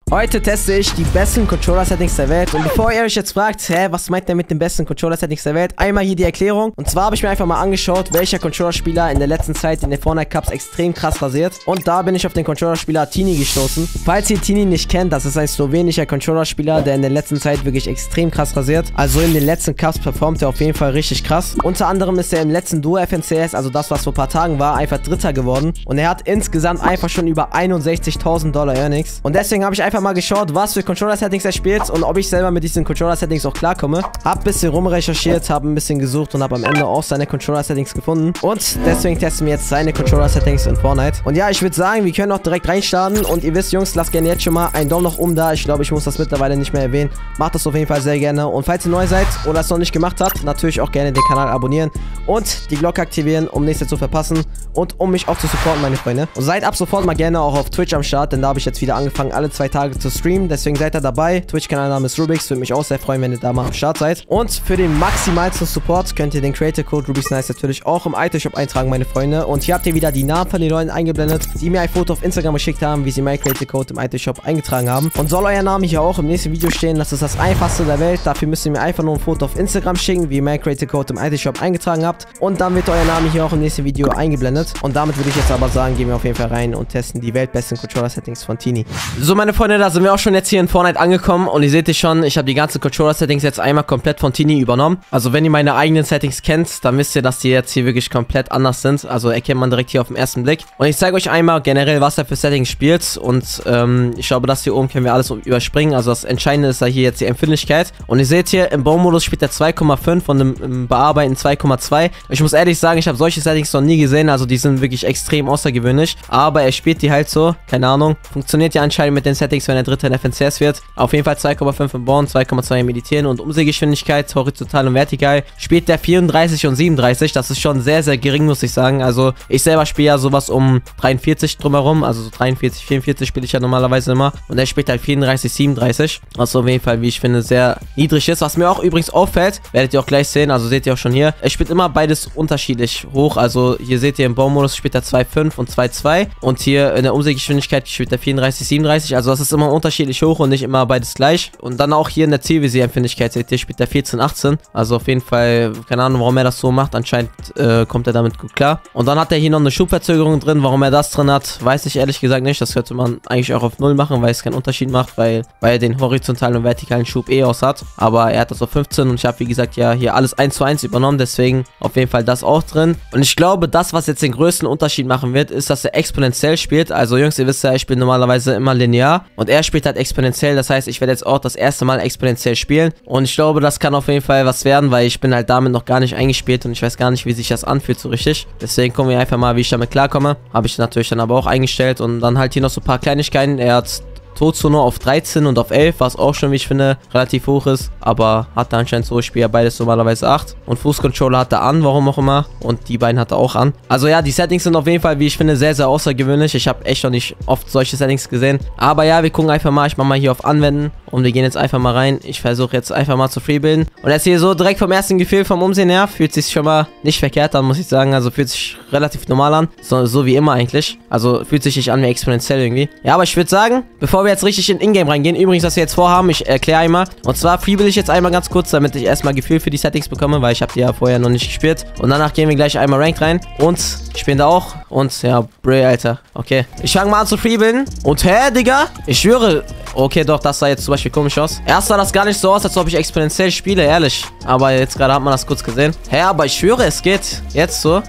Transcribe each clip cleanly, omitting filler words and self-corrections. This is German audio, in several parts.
Heute teste ich die besten Controller-Settings der Welt. Und bevor ihr euch jetzt fragt, was meint der mit den besten Controller-Settings der Welt? Einmal hier die Erklärung. Und zwar habe ich mir einfach mal angeschaut, welcher Controller-Spieler in der letzten Zeit in den Fortnite Cups extrem krass rasiert. Und da bin ich auf den Controller-Spieler Tini gestoßen. Falls ihr Tini nicht kennt, das ist ein slowenischer Controller-Spieler, der in der letzten Zeit wirklich extrem krass rasiert. Also in den letzten Cups performt er auf jeden Fall richtig krass. Unter anderem ist er im letzten Duo FNCS, also das, was vor ein paar Tagen war, einfach Dritter geworden. Und er hat insgesamt einfach schon über 61.000 Dollar Earnings. Und deswegen habe ich einfach mal geschaut, was für Controller-Settings er spielt und ob ich selber mit diesen Controller-Settings auch klarkomme. Hab ein bisschen rumrecherchiert, habe ein bisschen gesucht und habe am Ende auch seine Controller-Settings gefunden. Und deswegen testen wir jetzt seine Controller-Settings in Fortnite. Und ja, ich würde sagen, wir können auch direkt reinstarten. Und ihr wisst, Jungs, lasst gerne jetzt schon mal einen Daumen nach oben da. Ich glaube, ich muss das mittlerweile nicht mehr erwähnen. Macht das auf jeden Fall sehr gerne. Und falls ihr neu seid oder es noch nicht gemacht habt, natürlich auch gerne den Kanal abonnieren und die Glocke aktivieren, um nichts zu verpassen und um mich auch zu supporten, meine Freunde. Und seid ab sofort mal gerne auch auf Twitch am Start, denn da habe ich jetzt wieder angefangen, alle 2 Tage zu streamen. Deswegen seid ihr dabei. Twitch-Kanalname ist Rubix. Würde mich auch sehr freuen, wenn ihr da mal am Start seid. Und für den maximalsten Support könnt ihr den Creator-Code RubixNice natürlich auch im item-Shop eintragen, meine Freunde. Und hier habt ihr wieder die Namen von den Leuten eingeblendet, die mir ein Foto auf Instagram geschickt haben, wie sie meinen Creator-Code im item-Shop eingetragen haben. Und soll euer Name hier auch im nächsten Video stehen, das ist das einfachste der Welt. Dafür müsst ihr mir einfach nur ein Foto auf Instagram schicken, wie ihr meinen Creator-Code im item-Shop eingetragen habt. Und dann wird euer Name hier auch im nächsten Video eingeblendet. Und damit würde ich jetzt aber sagen, gehen wir auf jeden Fall rein und testen die weltbesten Controller-Settings von Tini. So, meine Freunde, da sind wir auch schon jetzt hier in Fortnite angekommen. Und ihr seht es schon, ich habe die ganzen Controller-Settings jetzt einmal komplett von Tini übernommen. Also wenn ihr meine eigenen Settings kennt, dann wisst ihr, dass die jetzt hier wirklich komplett anders sind. Also erkennt man direkt hier auf den ersten Blick. Und ich zeige euch einmal generell, was er für Settings spielt. Und ich glaube, das hier oben können wir alles überspringen. Also das Entscheidende ist da hier jetzt die Empfindlichkeit. Und ihr seht hier, im Baumodus spielt er 2,5 und im Bearbeiten 2,2. Ich muss ehrlich sagen, ich habe solche Settings noch nie gesehen. Also die sind wirklich extrem außergewöhnlich. Aber er spielt die halt so, keine Ahnung. Funktioniert ja anscheinend mit den Settings, wenn er Dritter in FNCS wird. Auf jeden Fall 2,5 im Bauen, 2,2 im Meditieren und Umsehgeschwindigkeit, horizontal und vertikal. Spielt der 34 und 37. Das ist schon sehr, sehr gering, muss ich sagen. Also ich selber spiele ja sowas um 43 drumherum. Also so 43, 44 spiele ich ja normalerweise immer. Und er spielt halt 34, 37. Was auf jeden Fall, wie ich finde, sehr niedrig ist. Was mir auch übrigens auffällt, werdet ihr auch gleich sehen. Also seht ihr auch schon hier. Er spielt immer beides unterschiedlich hoch. Also hier seht ihr im Baumodus spielt er 2,5 und 2,2. Und hier in der Umsehgeschwindigkeit spielt er 34, 37. Also das ist immer unterschiedlich hoch und nicht immer beides gleich. Und dann auch hier in der Zielvisierempfindlichkeit seht ihr, spielt er 14, 18. Also auf jeden Fall, keine Ahnung, warum er das so macht. Anscheinend kommt er damit gut klar. Und dann hat er hier noch eine Schubverzögerung drin. Warum er das drin hat, weiß ich ehrlich gesagt nicht. Das könnte man eigentlich auch auf 0 machen, weil es keinen Unterschied macht, weil er den horizontalen und vertikalen Schub aus hat. Aber er hat das auf 15 und ich habe, wie gesagt, ja hier alles 1:1 übernommen. Deswegen auf jeden Fall das auch drin. Und ich glaube, das, was jetzt den größten Unterschied machen wird, ist, dass er exponentiell spielt. Also Jungs, ihr wisst ja, ich spiele normalerweise immer linear und er spielt halt exponentiell. Das heißt, ich werde jetzt auch das erste Mal exponentiell spielen. Und ich glaube, das kann auf jeden Fall was werden, weil ich bin halt damit noch gar nicht eingespielt und ich weiß gar nicht, wie sich das anfühlt so richtig. Deswegen gucken wir einfach mal, wie ich damit klarkomme. Habe ich natürlich dann aber auch eingestellt und dann halt hier noch so ein paar Kleinigkeiten. Er hat Todzone auf 13 und auf 11, was auch schon, wie ich finde, relativ hoch ist. Aber hat er anscheinend so, ich spiele ja beides normalerweise 8. Und Fußcontroller hat er an, warum auch immer. Und die beiden hat er auch an. Also ja, die Settings sind auf jeden Fall, wie ich finde, sehr, sehr außergewöhnlich. Ich habe echt noch nicht oft solche Settings gesehen. Aber ja, wir gucken einfach mal. Ich mache mal hier auf Anwenden. Und wir gehen jetzt einfach mal rein. Ich versuche jetzt einfach mal zu freebilden. Und jetzt hier so direkt vom ersten Gefühl, vom Umsehen her, fühlt sich schon mal nicht verkehrt an, muss ich sagen. Also fühlt sich relativ normal an. So wie immer eigentlich. Also fühlt sich nicht an wie exponentiell irgendwie. Ja, aber ich würde sagen, bevor wir jetzt richtig in Ingame reingehen, übrigens, was wir jetzt vorhaben, ich erkläre einmal. Und zwar freebill ich jetzt einmal ganz kurz, damit ich erstmal Gefühl für die Settings bekomme, weil ich habe die ja vorher noch nicht gespielt. Und danach gehen wir gleich einmal Ranked rein. Und spielen da auch. Und ja, Bray, Alter. Okay. Ich fange mal an zu freebilden. Und Digga? Ich schwöre. Okay, doch, das sah jetzt zum Beispiel komisch aus. Erst sah das gar nicht so aus, als ob ich exponentiell spiele, ehrlich. Aber jetzt gerade hat man das kurz gesehen. Aber ich schwöre, es geht jetzt so.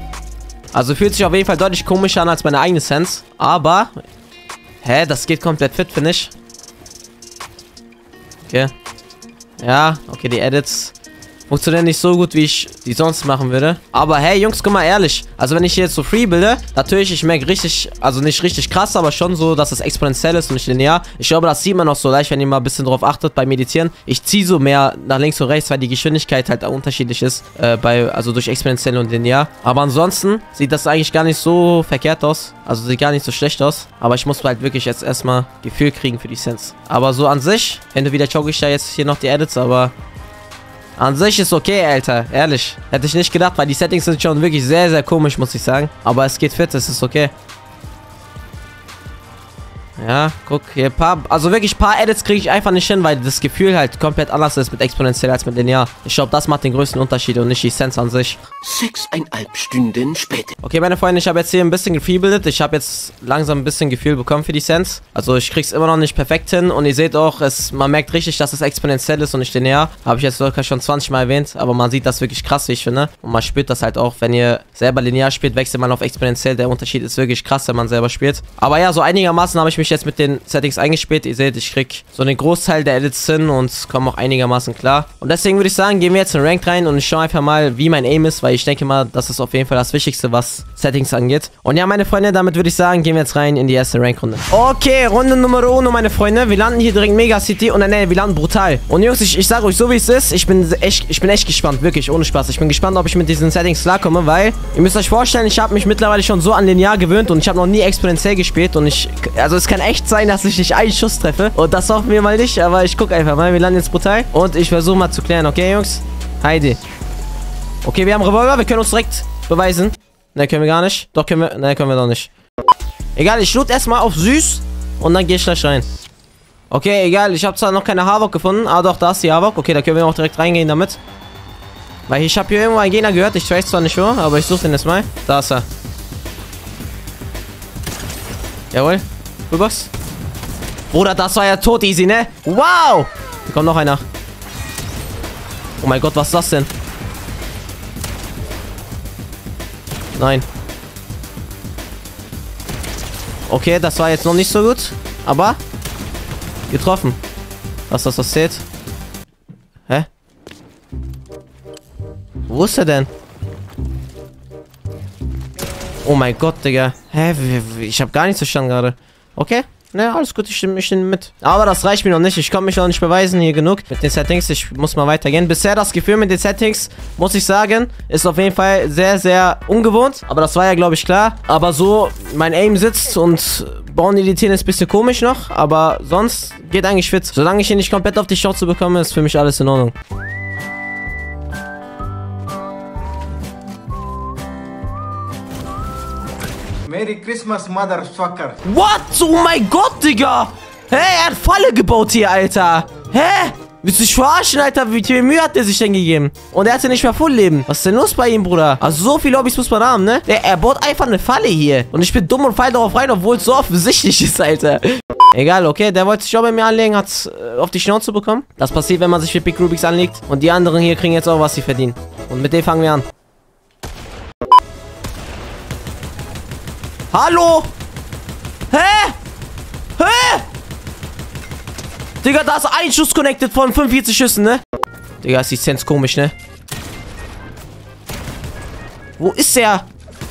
Also fühlt sich auf jeden Fall deutlich komischer an als meine eigene Sense. Aber, das geht komplett fit, finde ich. Okay. Ja, okay, die Edits funktionieren nicht so gut, wie ich die sonst machen würde. Aber hey, Jungs, guck mal ehrlich. Also wenn ich hier jetzt so free bilde, natürlich, ich merke richtig, also nicht richtig krass, aber schon so, dass es exponentiell ist und nicht linear. Ich glaube, das sieht man auch so leicht, wenn ihr mal ein bisschen drauf achtet beim Meditieren. Ich ziehe so mehr nach links und rechts, weil die Geschwindigkeit halt unterschiedlich ist, also durch exponentiell und linear. Aber ansonsten sieht das eigentlich gar nicht so verkehrt aus. Also sieht gar nicht so schlecht aus. Aber ich muss halt wirklich jetzt erstmal Gefühl kriegen für die Sense. Aber so an sich, entweder choke ich da jetzt hier noch die Edits, aber an sich ist okay, Alter. Ehrlich. Hätte ich nicht gedacht, weil die Settings sind schon wirklich sehr, sehr komisch, muss ich sagen. Aber es geht fit, es ist okay. Ja, guck, hier also wirklich paar Edits kriege ich einfach nicht hin, weil das Gefühl halt komplett anders ist mit exponentiell als mit linear. Ich glaube, das macht den größten Unterschied und nicht die Sense an sich. 6,5 Stunden später. Okay, meine Freunde, ich habe jetzt hier ein bisschen gefreebildet. Ich habe jetzt langsam ein bisschen Gefühl bekommen für die Sense. Also ich krieg's immer noch nicht perfekt hin und ihr seht auch, man merkt richtig, dass es exponentiell ist und nicht linear. Habe ich jetzt locker schon 20 Mal erwähnt, aber man sieht das wirklich krass, wie ich finde. Und man spürt das halt auch, wenn ihr selber linear spielt, wechselt man auf exponentiell. Der Unterschied ist wirklich krass, wenn man selber spielt. Aber ja, so einigermaßen habe ich mich jetzt mit den Settings eingespielt. Ihr seht, ich krieg so den Großteil der Edits hin und komme auch einigermaßen klar. Und deswegen würde ich sagen, gehen wir jetzt in Ranked rein und ich schaue einfach mal, wie mein Aim ist, weil ich denke mal, das ist auf jeden Fall das Wichtigste, was Settings angeht. Und ja, meine Freunde, damit würde ich sagen, gehen wir jetzt rein in die erste Rank-Runde. Okay, Runde Nummer 1, meine Freunde. Wir landen hier direkt Mega City und ne, wir landen brutal. Und Jungs, ich sage euch so, wie es ist. Ich bin echt gespannt, wirklich, ohne Spaß. Ich bin gespannt, ob ich mit diesen Settings klarkomme, weil ihr müsst euch vorstellen, ich habe mich mittlerweile schon so an linear gewöhnt und ich habe noch nie exponentiell gespielt und also es kann echt sein, dass ich nicht einen Schuss treffe und das hoffen wir mal nicht, aber ich gucke einfach mal. Wir landen jetzt brutal und ich versuche mal zu klären, okay, Jungs? Heidi. Okay, wir haben Revolver, wir können uns direkt beweisen. Ne, können wir gar nicht. Doch, können wir. Ne, können wir doch nicht. Egal, ich loot erstmal auf süß und dann gehe ich gleich rein. Okay, egal, ich habe zwar noch keine Havok gefunden, aber doch, da ist die Havok. Okay, da können wir auch direkt reingehen damit. Weil ich habe hier irgendwo einen Gegner gehört, ich weiß zwar nicht wo, aber ich suche den jetzt mal. Da ist er. Jawohl. Fullbox. Bruder, das war ja tot easy, ne? Wow! Hier kommt noch einer. Oh mein Gott, was ist das denn? Nein. Okay, das war jetzt noch nicht so gut. Aber getroffen. Was das zählt? Hä? Wo ist er denn? Oh mein Gott, Digga. Hä? Ich habe gar nichts verstanden gerade. Okay. Ne, alles gut, ich stimme mit. Aber das reicht mir noch nicht. Ich kann mich noch nicht beweisen hier genug mit den Settings. Ich muss mal weitergehen. Bisher das Gefühl mit den Settings, muss ich sagen, ist auf jeden Fall sehr, sehr ungewohnt. Aber das war ja, glaube ich, klar. Aber so, mein Aim sitzt und bauen editieren ist ein bisschen komisch noch. Aber sonst geht eigentlich fit. Solange ich hier nicht komplett auf die Schnauze bekomme, ist für mich alles in Ordnung. Merry Christmas, Motherfucker. What? Oh mein Gott, Digga. Hä, er hat Falle gebaut hier, Alter. Hä? Willst du dich verarschen, Alter? Wie viel Mühe hat der sich denn gegeben? Und er hatte nicht mehr Fullleben. Was ist denn los bei ihm, Bruder? Also so viele Lobbys muss man haben, ne? Er baut einfach eine Falle hier. Und ich bin dumm und fall darauf rein, obwohl es so offensichtlich ist, Alter. Egal, okay, der wollte sich auch bei mir anlegen, hat's auf die Schnauze bekommen. Das passiert, wenn man sich für Big Rubiks anlegt. Und die anderen hier kriegen jetzt auch, was sie verdienen. Und mit dem fangen wir an. Hallo? Hä? Hä? Digga, da ist ein Schuss connected von 45 Schüssen, ne? Digga, ist die Sense komisch, ne? Wo ist er?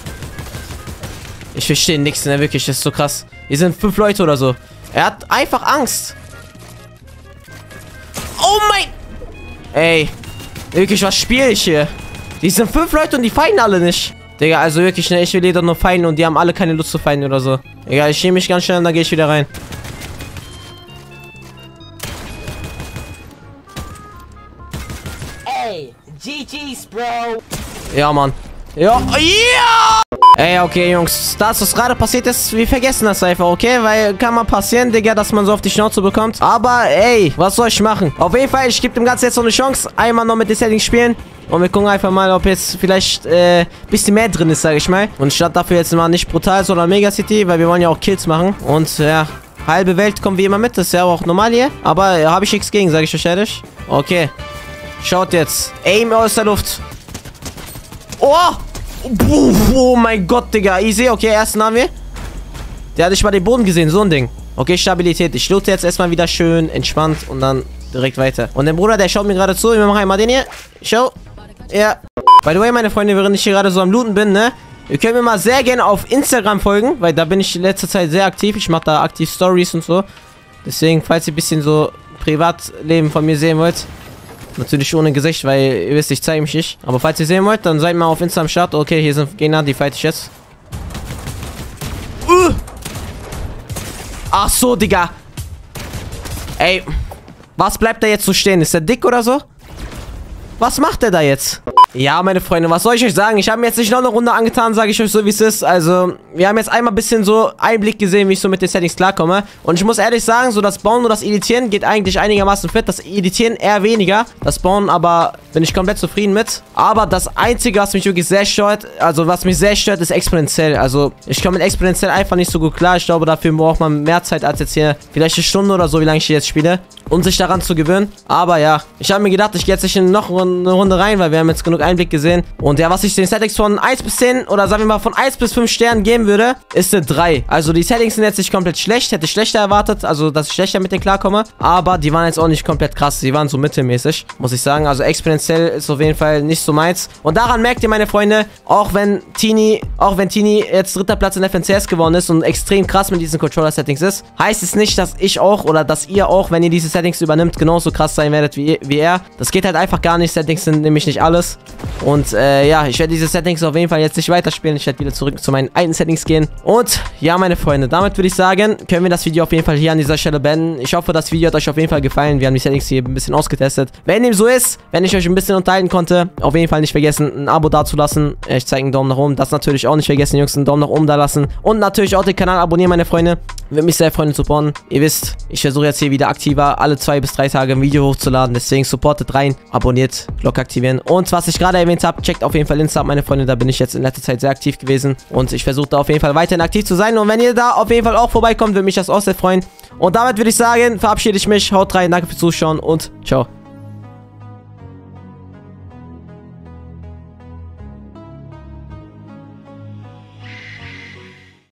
Ich verstehe nichts, ne? Wirklich, das ist so krass. Hier sind 5 Leute oder so. Er hat einfach Angst. Oh mein... Ey. Wirklich, was spiele ich hier? Die sind 5 Leute und die feiern alle nicht. Digga, also wirklich, ne, ich will jeder nur feinen und die haben alle keine Lust zu feinen oder so. Egal, ich nehme mich ganz schnell und dann gehe ich wieder rein. Ey, GG's, Bro. Ja, Mann. Ja, yeah! Ey, okay, Jungs, das, was gerade passiert ist, wir vergessen das einfach, okay? Weil kann mal passieren, Digga, dass man so auf die Schnauze bekommt. Aber, ey, was soll ich machen? Auf jeden Fall, ich gebe dem Ganzen jetzt noch eine Chance. Einmal noch mit den Settings spielen. Und wir gucken einfach mal, ob jetzt vielleicht ein bisschen mehr drin ist, sage ich mal. Und statt dafür jetzt mal nicht brutal, sondern Mega City, weil wir wollen ja auch Kills machen. Und ja, halbe Welt kommen wie immer mit. Das ist ja auch normal hier. Aber habe ich nichts gegen, sage ich euch ehrlich. Okay. Schaut jetzt. Aim aus der Luft. Oh! Oh mein Gott, Digga. Easy. Okay, ersten haben wir. Der hat nicht mal den Boden gesehen. So ein Ding. Okay, Stabilität. Ich loote jetzt erstmal wieder schön entspannt und dann direkt weiter. Und der Bruder, der schaut mir gerade zu. Wir machen einmal den hier. Schau. Ja. By the way, meine Freunde, während ich hier gerade so am Looten bin, ne? Ihr könnt mir mal sehr gerne auf Instagram folgen, weil da bin ich in letzter Zeit sehr aktiv. Ich mache da aktiv Stories und so. Deswegen, falls ihr ein bisschen so Privatleben von mir sehen wollt. Natürlich ohne Gesicht, weil ihr wisst, ich zeige mich nicht. Aber falls ihr sehen wollt, dann seid mal auf Instagram Start. Okay, hier sind Gegner, die fight ich jetzt. Ach so, Digga. Ey. Was bleibt da jetzt so stehen? Ist der dick oder so? Was macht der da jetzt? Ja, meine Freunde, was soll ich euch sagen? Ich habe mir jetzt nicht noch eine Runde angetan, sage ich euch so, wie es ist. Also, wir haben jetzt einmal ein bisschen so Einblick gesehen, wie ich so mit den Settings klarkomme. Und ich muss ehrlich sagen, so das Bauen und das Editieren geht eigentlich einigermaßen fit. Das Editieren eher weniger. Das Bauen aber bin ich komplett zufrieden mit. Aber das Einzige, was mich wirklich sehr stört, also was mich sehr stört, ist exponentiell. Also, ich komme mit exponentiell einfach nicht so gut klar. Ich glaube, dafür braucht man mehr Zeit als jetzt hier vielleicht eine Stunde oder so, wie lange ich hier jetzt spiele, um sich daran zu gewöhnen. Aber ja, ich habe mir gedacht, ich gehe jetzt nicht in noch eine Runde rein, weil wir haben jetzt genug Einblick gesehen. Und ja, was ich den Settings von 1 bis 10 oder sagen wir mal von 1 bis 5 Sternen geben würde, ist eine 3. Also die Settings sind jetzt nicht komplett schlecht. Hätte ich schlechter erwartet, also dass ich schlechter mit denen klarkomme. Aber die waren jetzt auch nicht komplett krass. Die waren so mittelmäßig, muss ich sagen. Also exponentiell ist auf jeden Fall nicht so meins. Und daran merkt ihr, meine Freunde, auch wenn Tini jetzt 3. Platz in FNCS geworden ist und extrem krass mit diesen Controller-Settings ist, heißt es nicht, dass ich auch oder dass ihr auch, wenn ihr diese Settings übernimmt, genauso krass sein werdet wie er. Das geht halt einfach gar nicht. Settings sind nämlich nicht alles. Und ja, ich werde diese Settings auf jeden Fall jetzt nicht weiterspielen. Ich werde wieder zurück zu meinen alten Settings gehen. Und ja, meine Freunde, damit würde ich sagen, können wir das Video auf jeden Fall hier an dieser Stelle beenden. Ich hoffe, das Video hat euch auf jeden Fall gefallen. Wir haben die Settings hier ein bisschen ausgetestet. Wenn dem so ist, wenn ich euch ein bisschen unterhalten konnte, auf jeden Fall nicht vergessen, ein Abo dazulassen. Ich zeige einen Daumen nach oben. Das natürlich auch nicht vergessen, Jungs, einen Daumen nach oben da lassen. Und natürlich auch den Kanal abonnieren, meine Freunde. Würde mich sehr freuen und supporten. Ihr wisst, ich versuche jetzt hier wieder aktiver alle 2 bis 3 Tage ein Video hochzuladen. Deswegen supportet rein, abonniert, Glocke aktivieren. Und was ich gerade erwähnt habe, checkt auf jeden Fall Insta ab, meine Freunde. Da bin ich jetzt in letzter Zeit sehr aktiv gewesen. Und ich versuche da auf jeden Fall weiterhin aktiv zu sein. Und wenn ihr da auf jeden Fall auch vorbeikommt, würde mich das auch sehr freuen. Und damit würde ich sagen, verabschiede ich mich. Haut rein, danke fürs Zuschauen und ciao.